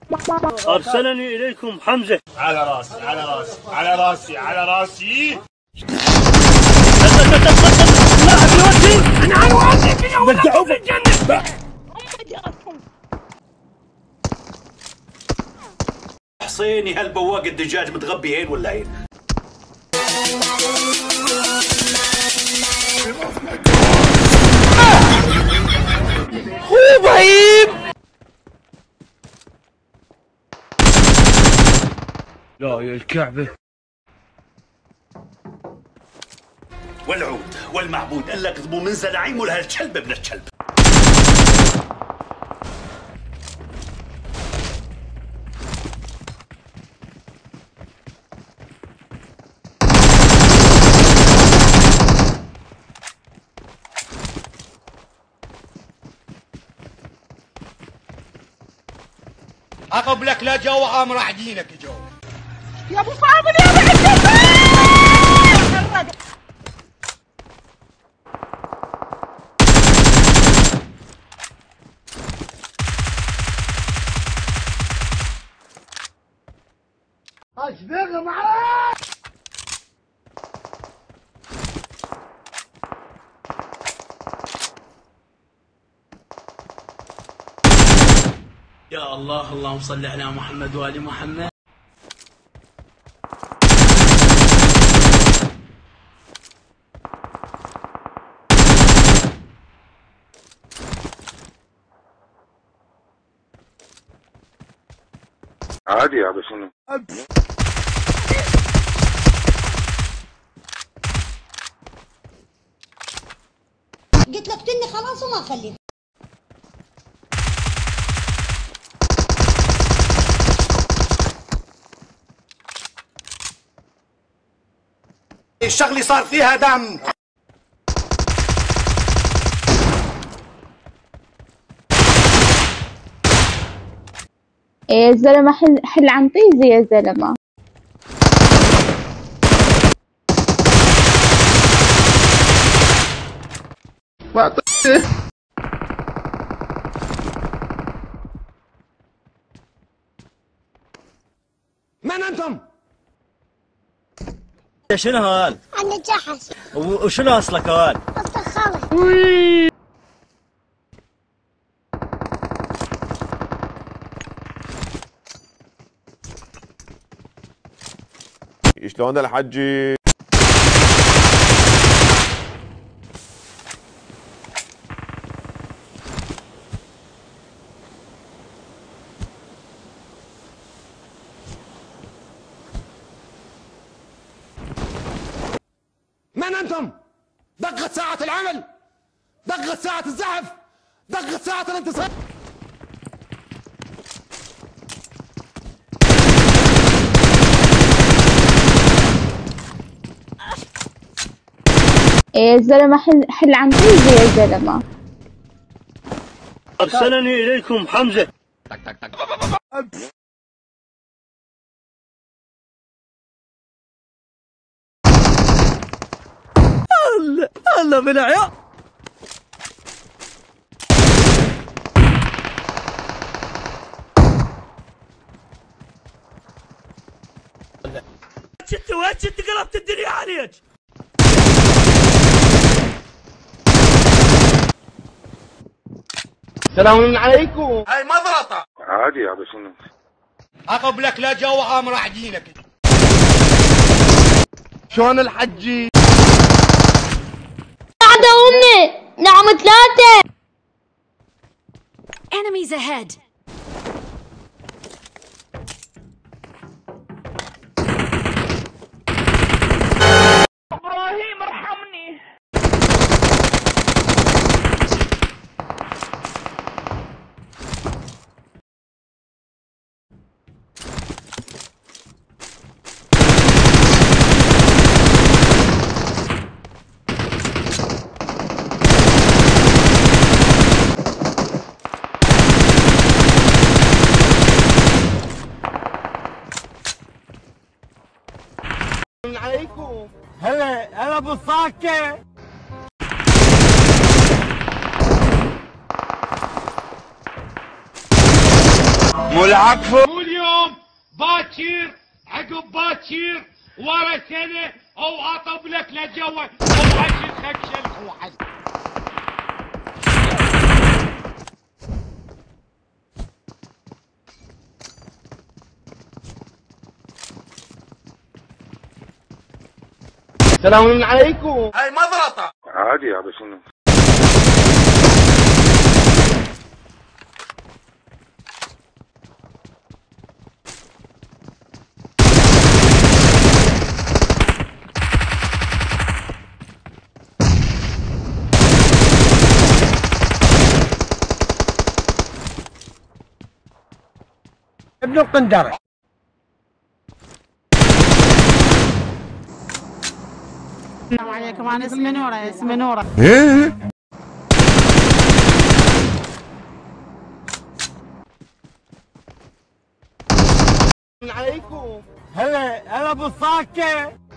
أرسلني إليكم حمزة. على راسي على راسي على راسي على راسي. لا أبي وجهي، أنا على وجهي في يوم في الجنة. حصيني هالبواق الدجاج متغبي هين ولا هين؟ هو ضعيف. لا يا الكعبة. والعود والمعبود قال لك اضبوا من زلعيم لهالكلب ابن الكلب. عقب لك لا جو امرح دينك جو يا ابو فاضل يا ابو اشبغ معاك. يا الله اللهم صل على محمد وآل محمد. عادي يا ابو شنو؟ قلت لك تني خلاص وما خليت. الشغلة صار فيها دم. يا زلمة حل عن طيزي يا زلمة. من انتم؟ شنو هال؟ انا جحش. وشنو أصلك هال؟ اصل خالي. شلون الحجي؟ من انتم؟ دقت ساعة العمل، دقت ساعة الزحف، دقت ساعة الانتصار. يا زلمة حل عن طيزي يا زلمة. أرسلني إليكم حمزة. الله بالعيا. انت قلبت الدنيا عليك. السلام عليكم. هاي مضرطة. عادي يا ابو شنو؟ عقب لك لا جو امرح دينك. شلون الحجي؟ بعد أمي نعم 3. Enemies ahead. ابراهيم ارحمني. عليكم. هلا ابو الصاكة. مو العفو. مو اليوم، باكر عقب باكر ورا سنه او اطب لك لجوا وحش خكشل وحش. السلام عليكم. هاي مضرطة. عادي يا ابو شنو. ابن القندرة. السلام عليكم، انا اسمي نورة. اسمي نورة. عليكم. هلا ابو صاكة.